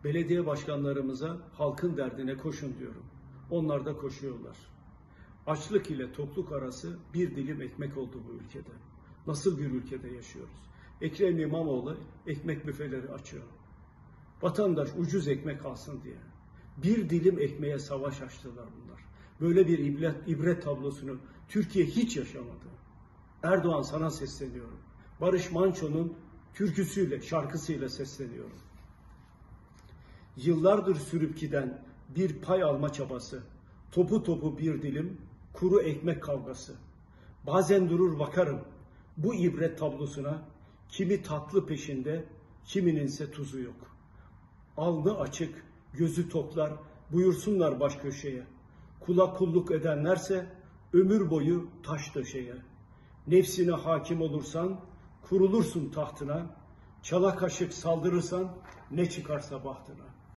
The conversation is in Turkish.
Belediye başkanlarımıza halkın derdine koşun diyorum. Onlar da koşuyorlar. Açlık ile tokluk arası bir dilim ekmek oldu bu ülkede. Nasıl bir ülkede yaşıyoruz? Ekrem İmamoğlu ekmek büfeleri açıyor. Vatandaş ucuz ekmek alsın diye. Bir dilim ekmeğe savaş açtılar bunlar. Böyle bir ibret tablosunu Türkiye hiç yaşamadı. Erdoğan, sana sesleniyorum. Barış Manço'nun türküsüyle, şarkısıyla sesleniyorum. Yıllardır sürüp giden bir pay alma çabası, topu topu bir dilim, kuru ekmek kavgası. Bazen durur bakarım bu ibret tablosuna, kimi tatlı peşinde, kimininse tuzu yok. Alnı açık, gözü toklar, buyursunlar baş köşeye. Kula kulluk edenlerse ömür boyu taş döşeye. Nefsine hakim olursan kurulursun tahtına, çala kaşık saldırırsan ne çıkarsa bahtına.